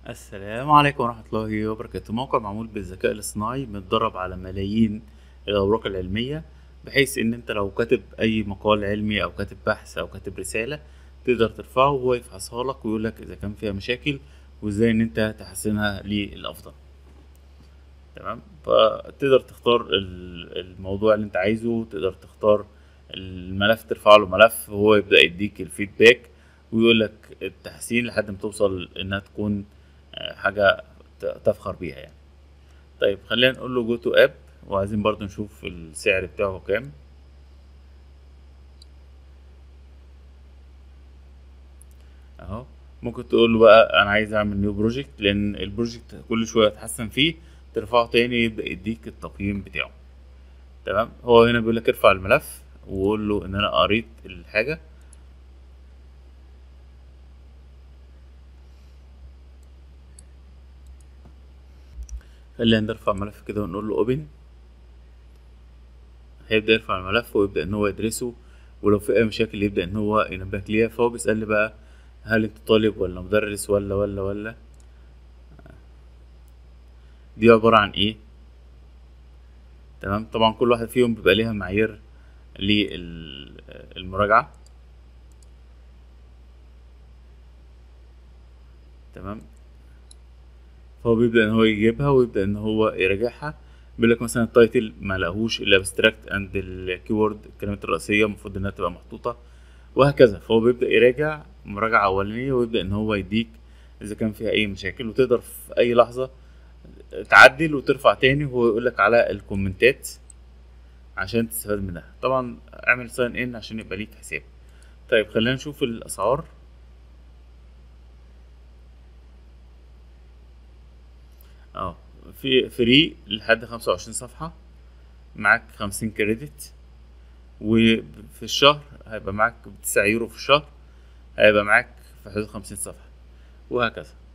السلام عليكم ورحمة الله وبركاته. موقع معمول بالذكاء الاصطناعي متدرب على ملايين الأوراق العلمية، بحيث إن أنت لو كاتب أي مقال علمي أو كاتب بحث أو كاتب رسالة تقدر ترفعه وهو يفحصها لك ويقولك إذا كان فيها مشاكل وإزاي إن أنت تحسنها للأفضل. تمام، فتقدر تختار الموضوع اللي أنت عايزه، تقدر تختار الملف ترفع له ملف وهو يبدأ يديك الفيدباك ويقولك التحسين لحد ما توصل إنها تكون حاجة تفخر بيها يعني. طيب خلينا نقول له جو تو اب، وعايزين برضو نشوف السعر بتاعه كام. اهو ممكن تقول له بقى انا عايز اعمل نيو بروجكت، لان البروجكت كل شويه تحسن فيه ترفعه تاني يبدا يديك التقييم بتاعه. تمام، هو هنا بيقول لك ارفع الملف وقول له ان انا قريت الحاجه. خلينا نرفع ملف كده ونقول له اوبن. هيبدا يرفع الملف ويبدا ان هو يدرسه، ولو في اي مشاكل يبدا ان هو ينبهك ليها. فهو بيسألني بقى هل انت طالب ولا مدرس ولا دي عبارة عن ايه. تمام، طبعا كل واحد فيهم بيبقى ليها معايير للمراجعة. تمام، فهو بيبدأ ان هو يجيبها ويبدأ ان هو يراجعها. بيقول لك مثلا التايتل ما لقاهوش الابستراكت اند الكيورد، الكلمات الرئيسية المفروض انها تبقى محطوطة، وهكذا. فهو بيبدأ يراجع مراجعة أولانية ويبدأ ان هو يديك إذا كان فيها أي مشاكل، وتقدر في أي لحظة تعدل وترفع تاني وهو يقول لك على الكومنتات عشان تستفاد منها. طبعا اعمل ساين ان عشان يبقى ليك حساب. طيب خلينا نشوف الأسعار. اه، في فري لحد 25 صفحة، معاك 50 كريدت، وفي الشهر هيبقى معاك ب9 يورو في الشهر، هيبقى معاك في حدود 50 صفحة، وهكذا.